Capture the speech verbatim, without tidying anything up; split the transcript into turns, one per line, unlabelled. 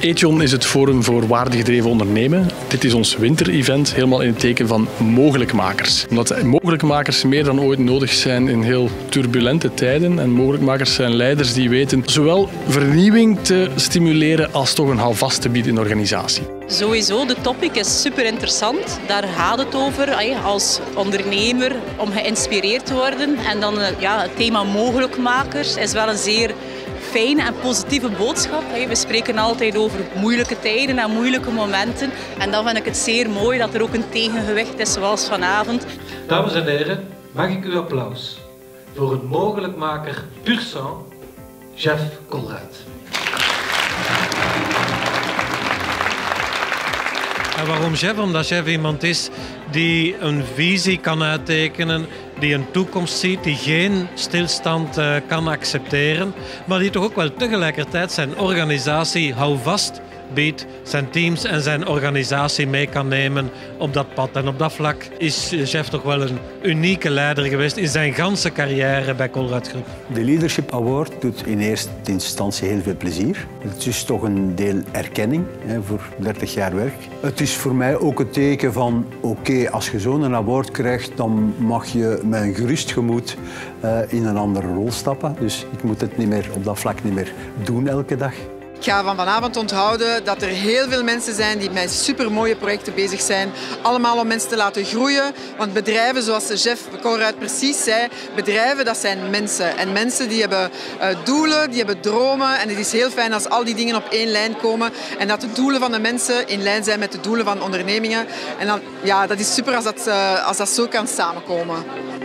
ETHON is het Forum voor Waardegedreven Ondernemen. Dit is ons winterevent, helemaal in het teken van mogelijkmakers. Omdat mogelijkmakers meer dan ooit nodig zijn in heel turbulente tijden. En mogelijkmakers zijn leiders die weten zowel vernieuwing te stimuleren als toch een houvast te bieden in de organisatie.
Sowieso, de topic is super interessant. Daar gaat het over als ondernemer om geïnspireerd te worden. En dan ja, het thema mogelijkmakers is wel een zeer fijne en positieve boodschap. We spreken altijd over moeilijke tijden en moeilijke momenten. En dan vind ik het zeer mooi dat er ook een tegengewicht is zoals vanavond.
Dames en heren, mag ik uw applaus voor een mogelijkmaker pur sang, Jeff Colruyt.
En waarom Jeff? Omdat Jeff iemand is die een visie kan uittekenen, die een toekomst ziet, die geen stilstand uh, kan accepteren, maar die toch ook wel tegelijkertijd zijn organisatie houvast biedt, zijn teams en zijn organisatie mee kan nemen op dat pad. En op dat vlak is Jeff toch wel een unieke leider geweest in zijn ganse carrière bij Colruyt Groep.
De Leadership Award doet in eerste instantie heel veel plezier. Het is toch een deel erkenning hè, voor dertig jaar werk. Het is voor mij ook een teken van oké, okay, als je zo'n award krijgt, dan mag je met een gerust gemoed uh, in een andere rol stappen. Dus ik moet het niet meer, op dat vlak niet meer doen elke dag.
Ik ga van vanavond onthouden dat er heel veel mensen zijn die met supermooie projecten bezig zijn. Allemaal om mensen te laten groeien. Want bedrijven, zoals Jeff Colruyt precies zei, bedrijven dat zijn mensen. En mensen die hebben uh, doelen, die hebben dromen. En het is heel fijn als al die dingen op één lijn komen. En dat de doelen van de mensen in lijn zijn met de doelen van ondernemingen. En dan, ja, dat is super als dat, uh, als dat zo kan samenkomen.